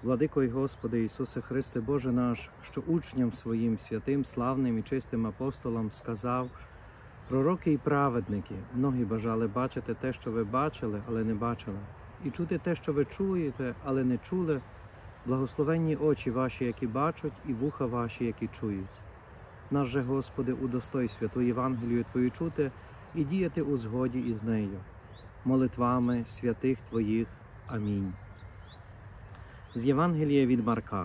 Владико й Господи Ісусе Христе, Боже наш, що учням своїм святим, славним і чистим апостолам сказав: пророки і праведники, многі бажали бачити те, що ви бачили, але не бачили, і чути те, що ви чуєте, але не чули. Благословенні очі ваші, які бачать, і вуха ваші, які чують. Нас же, Господи, удостой святу Євангелію Твою чути і діяти у згоді із нею. Молитвами святих Твоїх. Амінь. З Євангелія від Марка.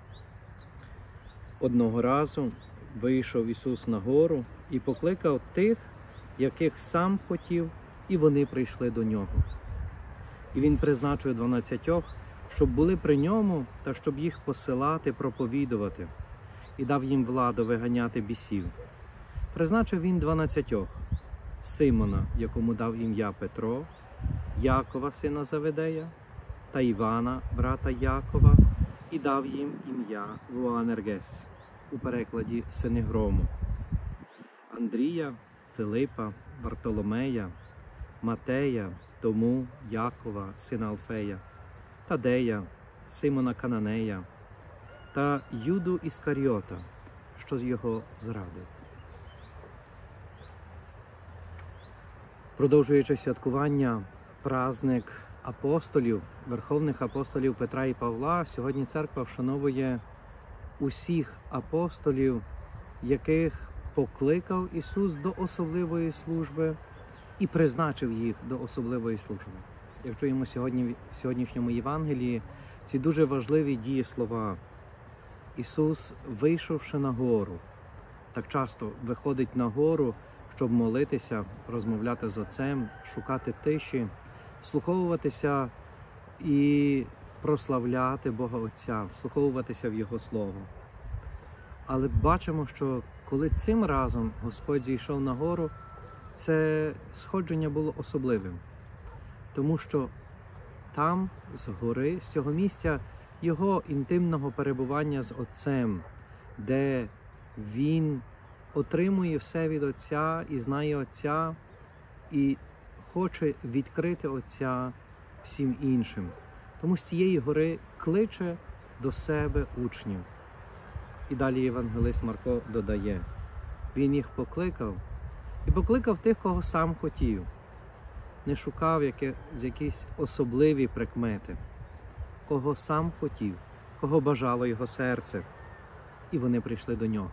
Одного разу вийшов Ісус на гору і покликав тих, яких сам хотів, і вони прийшли до Нього. І Він призначив 12, щоб були при Ньому та щоб їх посилати, проповідувати, і дав їм владу виганяти бісів. Призначив Він 12: Симона, якому дав ім'я Петро, Якова, сина Заведея, та Івана, брата Якова, і дав їм ім'я Боанергес, у перекладі «сини грому», Андрія, Филипа, Вартоломея, Матея, Тому, Якова, сина Алфея, Тадея, Симона Кананея та Юду Іскаріота, що з його зрадив. Продовжуючи святкування праздник апостолів, верховних апостолів Петра і Павла, сьогодні церква вшановує усіх апостолів, яких покликав Ісус до особливої служби і призначив їх до особливої служби. Як чуємо сьогодні в сьогоднішньому Євангелії, ці дуже важливі дієслова. Ісус, вийшовши на гору, так часто виходить на гору, щоб молитися, розмовляти з Отцем, шукати тиші, вслуховуватися і прославляти Бога Отця, вслуховуватися в Його Слово. Але бачимо, що коли цим разом Господь зійшов на гору, це сходження було особливим, тому що там, з гори, з цього місця, Його інтимного перебування з Отцем, де Він отримує все від Отця і знає Отця, і хоче відкрити Отця всім іншим. Тому з цієї гори кличе до себе учнів. І далі євангелист Марко додає: Він їх покликав, і покликав тих, кого сам хотів. Не шукав якісь особливі прикмети, кого сам хотів, кого бажало його серце. І вони прийшли до нього.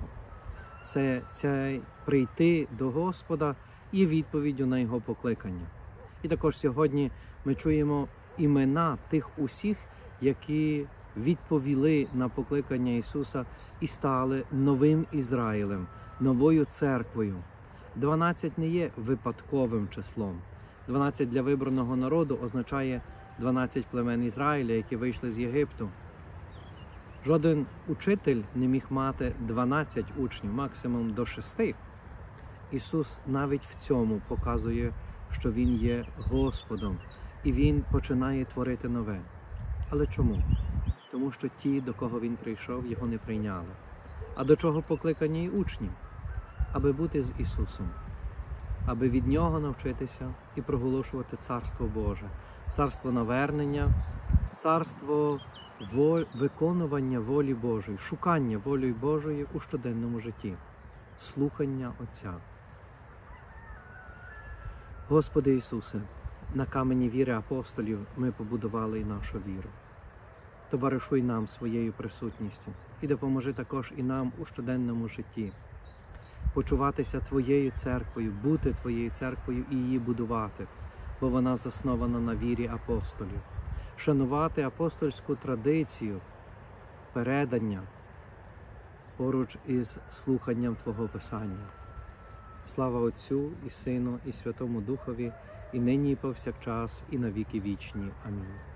Це прийти до Господа є відповіддю на Його покликання. І також сьогодні ми чуємо імена тих усіх, які відповіли на покликання Ісуса і стали новим Ізраїлем, новою церквою. 12 не є випадковим числом. 12 для вибраного народу означає 12 племен Ізраїля, які вийшли з Єгипту. Жоден учитель не міг мати 12 учнів, максимум до 6. Ісус навіть в цьому показує, що Він є Господом, і Він починає творити нове. Але чому? Тому що ті, до кого Він прийшов, Його не прийняли. А до чого покликані й учні? Аби бути з Ісусом, аби від Нього навчитися і проголошувати Царство Боже, царство навернення, царство виконування волі Божої, шукання волі Божої у щоденному житті, слухання Отця. Господи Ісусе, на камені віри апостолів ми побудували і нашу віру. Товаришуй нам своєю присутністю і допоможи також і нам у щоденному житті почуватися Твоєю церквою, бути Твоєю церквою і її будувати, бо вона заснована на вірі апостолів. Шанувати апостольську традицію, передання поруч із слуханням Твого Писання. Слава Отцю і Сину і Святому Духові, і нині і повсякчас, і на віки вічні. Амінь.